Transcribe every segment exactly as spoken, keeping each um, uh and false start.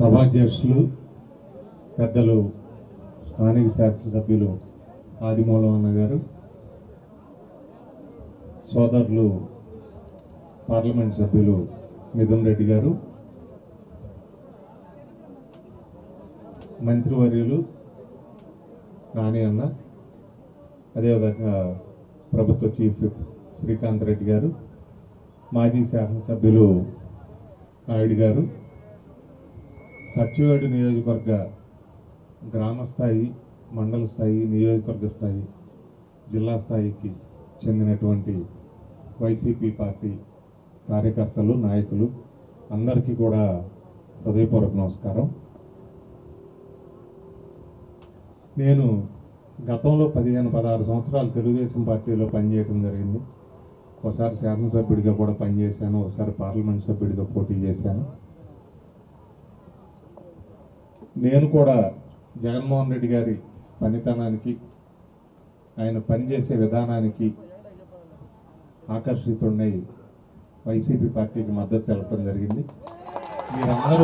సభాధ్యక్షులు పెద్దలు స్థానిక శాసనసభ్యులు ఆదిమూలం అన్న గారు, సోదరులు పార్లమెంట్ సభ్యులు మిథున్ రెడ్డి గారు, మంత్రివర్యులు నాని అన్న, అదేవిధంగా ప్రభుత్వ చీఫ్ శ్రీకాంత్ రెడ్డి గారు, మాజీ శాసనసభ్యులు నాయుడు గారు, సత్యవేడు నియోజకవర్గ గ్రామ స్థాయి, మండల స్థాయి, నియోజకవర్గ స్థాయి, జిల్లా స్థాయికి చెందినటువంటి వైసీపీ పార్టీ కార్యకర్తలు, నాయకులు అందరికీ కూడా హృదయపూర్వక నమస్కారం. నేను గతంలో పదిహేను పదహారు సంవత్సరాలు తెలుగుదేశం పార్టీలో పనిచేయడం జరిగింది. ఒకసారి శాసనసభ్యుడిగా కూడా పనిచేశాను, ఒకసారి పార్లమెంట్ సభ్యుడిగా పోటీ చేశాను. నేను కూడా జగన్మోహన్ రెడ్డి గారి పనితనానికి, ఆయన పనిచేసే విధానానికి ఆకర్షితున్నై వైసీపీ పార్టీకి మద్దతు తెలపడం జరిగింది. మీరందరూ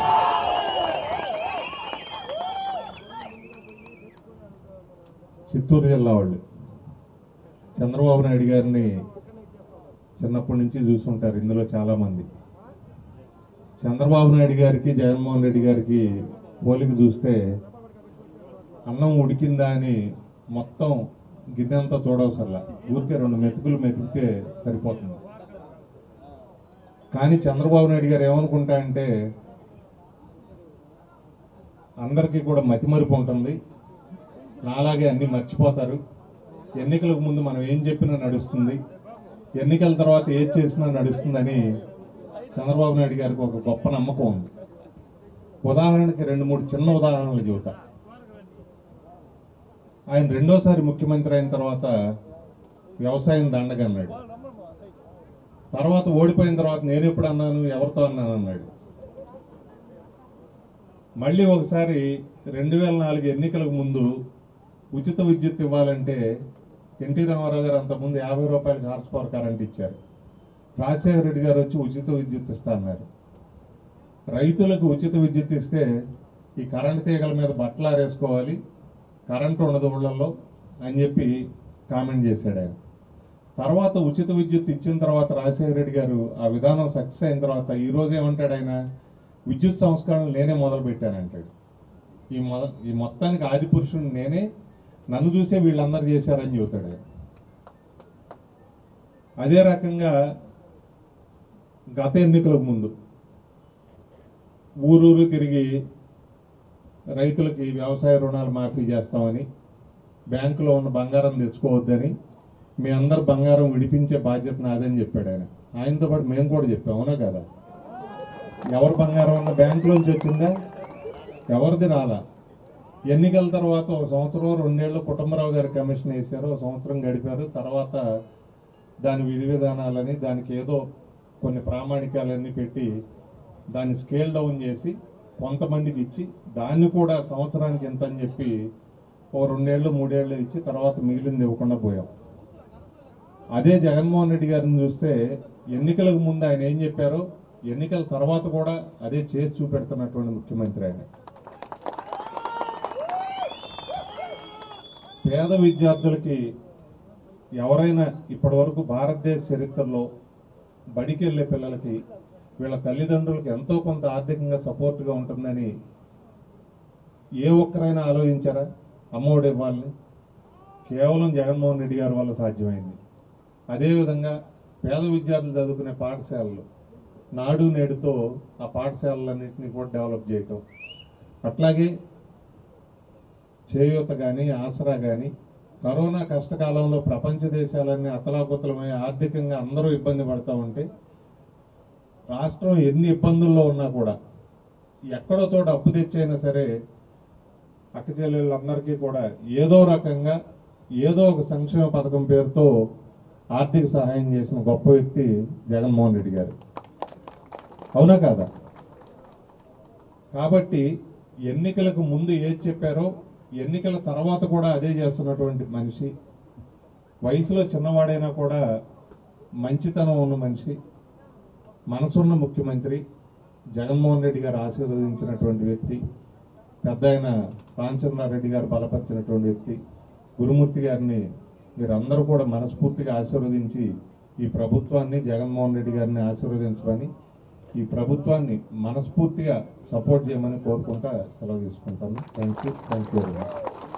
చిత్తూరు జిల్లా వాళ్ళు చంద్రబాబు నాయుడు గారిని చిన్నప్పటి నుంచి చూసుంటారు. ఇందులో చాలామంది చంద్రబాబు నాయుడు గారికి జగన్మోహన్ రెడ్డి గారికి పోలిక చూస్తే అన్నం ఉడికిందా అని మొత్తం గిన్నెంతా చూడవసరలా, ఊరికే రెండు మెతుకులు మెతికితే సరిపోతుంది. కానీ చంద్రబాబు నాయుడు గారు ఏమనుకుంటా అంటే అందరికీ కూడా మతిమరుపు ఉంటుంది, నాలాగే అన్నీ మర్చిపోతారు, ఎన్నికలకు ముందు మనం ఏం చెప్పినా నడుస్తుంది, ఎన్నికల తర్వాత ఏది చేసినా నడుస్తుందని చంద్రబాబు నాయుడు గారికి ఒక గొప్ప నమ్మకం ఉంది. ఉదాహరణకి రెండు మూడు చిన్న ఉదాహరణలు చెబుతా. ఆయన రెండోసారి ముఖ్యమంత్రి అయిన తర్వాత వ్యవసాయం దండగా అన్నాడు. తర్వాత ఓడిపోయిన తర్వాత నేను ఎప్పుడు అన్నాను, ఎవరితో అన్నాను అన్నాడు. మళ్ళీ ఒకసారి రెండు వేల నాలుగు ఎన్నికలకు ముందు ఉచిత విద్యుత్ ఇవ్వాలంటే ఎన్టీ రామారావు గారు అంతకుముందు యాభై రూపాయలకి హార్స్ పవర్ కరెంట్ ఇచ్చారు. రాజశేఖర రెడ్డి గారు వచ్చి ఉచిత విద్యుత్ ఇస్తా అన్నారు. రైతులకు ఉచిత విద్యుత్ ఇస్తే ఈ కరెంట్ తీగల మీద బట్టలు ఆరేసుకోవాలి, కరెంటు ఉండదు ఊళ్ళల్లో అని చెప్పి కామెంట్ చేశాడు ఆయన. తర్వాత ఉచిత విద్యుత్ ఇచ్చిన తర్వాత రాజశేఖర రెడ్డి గారు ఆ విధానం సక్సెస్ అయిన తర్వాత ఈరోజు ఏమంటాడు ఆయన, విద్యుత్ సంస్కరణలు నేనే మొదలు పెట్టానంటాడు. ఈ మొద ఈ మొత్తానికి ఆది పురుషుడు నేనే, నన్ను చూసే వీళ్ళందరూ చేశారని చెబుతాడు ఆయన. అదే రకంగా గత ఎన్నికలకు ముందు ఊరూరు తిరిగి రైతులకి వ్యవసాయ రుణాలు మాఫీ చేస్తామని, బ్యాంకులో ఉన్న బంగారం తెచ్చుకోవద్దని, మీ అందరు బంగారం విడిపించే బాధ్యత నాదని చెప్పాడు ఆయన. ఆయనతో పాటు మేము కూడా చెప్పాం, అవునా కదా? ఎవరు బంగారం ఉన్న బ్యాంకులోంచి వచ్చిందా? ఎవరిది రాలా. ఎన్నికల తర్వాత ఒక సంవత్సరం రెండేళ్ళు కుటుంబరావు గారి కమిషన్ వేశారు, ఒక సంవత్సరం గడిపారు. తర్వాత దాని విధి విధానాలని, దానికి ఏదో కొన్ని ప్రామాణికాలన్నీ పెట్టి దాన్ని స్కేల్ డౌన్ చేసి కొంతమందికి ఇచ్చి, దాన్ని కూడా సంవత్సరానికి ఎంత అని చెప్పి ఓ రెండేళ్ళు మూడేళ్ళు ఇచ్చి తర్వాత మిగిలింది ఇవ్వకుండా పోయాం. అదే జగన్మోహన్ రెడ్డి గారిని చూస్తే ఎన్నికలకు ముందు ఆయన ఏం చెప్పారో ఎన్నికల తర్వాత కూడా అదే చేసి చూపెడుతున్నటువంటి ముఖ్యమంత్రి ఆయన. పేద విద్యార్థులకి ఎవరైనా ఇప్పటి వరకు భారతదేశ చరిత్రలో బడికి వెళ్ళే పిల్లలకి వీళ్ళ తల్లిదండ్రులకి ఎంతో కొంత ఆర్థికంగా సపోర్ట్గా ఉంటుందని ఏ ఒక్కరైనా ఆలోచించారా? అమ్మఒడి ఇవ్వాలని కేవలం జగన్మోహన్ రెడ్డి గారి వల్ల సాధ్యమైంది. అదేవిధంగా పేద విద్యార్థులు చదువుకునే పాఠశాలలు నాడు నేడుతో ఆ పాఠశాలలన్నింటినీ కూడా డెవలప్ చేయటం, అట్లాగే చేయూత కానీ ఆసరా కానీ, కరోనా కష్టకాలంలో ప్రపంచ దేశాలన్నీ అతలాకుతలమై ఆర్థికంగా అందరూ ఇబ్బంది పడుతూ ఉంటే రాష్ట్రం ఎన్ని ఇబ్బందుల్లో ఉన్నా కూడా ఎక్కడో చోట అప్పు తెచ్చైనా సరే అక్క చెల్లెళ్ళందరికీ కూడా ఏదో రకంగా ఏదో ఒక సంక్షేమ పథకం పేరుతో ఆర్థిక సహాయం చేసిన గొప్ప వ్యక్తి జగన్మోహన్ రెడ్డి గారు, అవునా కాదా? కాబట్టి ఎన్నికలకు ముందు ఏది చెప్పారో ఎన్నికల తర్వాత కూడా అదే చేస్తున్నటువంటి మనిషి, వయసులో చిన్నవాడైనా కూడా మంచితనం ఉన్న మనిషి, మనసున్న ముఖ్యమంత్రి, జగన్మోహన్ రెడ్డి గారు ఆశీర్వదించినటువంటి వ్యక్తి, పెద్ద ఆయన రామచంద్రారెడ్డి గారు బలపరిచినటువంటి వ్యక్తి, గురుమూర్తి గారిని మీరందరూ కూడా మనస్ఫూర్తిగా ఆశీర్వదించి ఈ ప్రభుత్వాన్ని, జగన్మోహన్ రెడ్డి గారిని ఆశీర్వదించమని, ఈ ప్రభుత్వాన్ని మనస్ఫూర్తిగా సపోర్ట్ చేయమని కోరుకుంటా సెలవు తీసుకుంటాను. Thank you thank you very much.